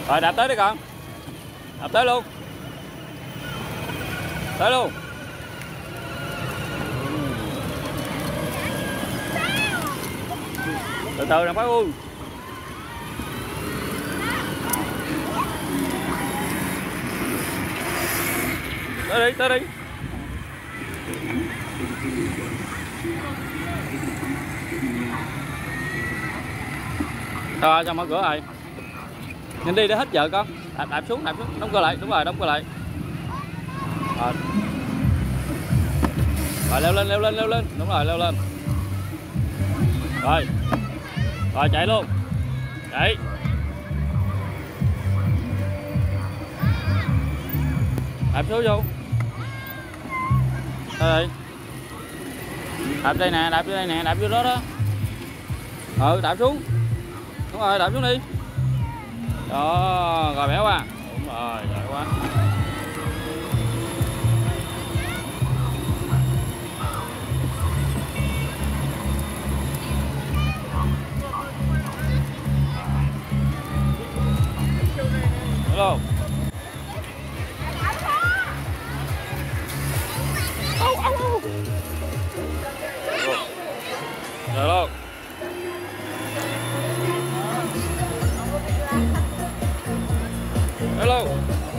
Rồi đạp tới đi con. Đạp tới luôn. Tới luôn. Từ từ nè bác ơi. Tới đi, tới đi. Rồi cho mở cửa rồi. Nhìn đi để hết giờ con. Đạp xuống, đóng cửa lại, đúng rồi, đóng cửa lại. Rồi leo lên, đúng rồi, leo lên. Rồi. Rồi chạy luôn. Chạy. Đạp xuống vô. Đây. Đạp đây nè, đạp vô đây nè, đạp vô đó đó. Đạp xuống. Đúng rồi, đạp xuống đi. Đó, rồi béo à. Đúng rồi, giỏi quá. Hello. Rồi luôn. Hello.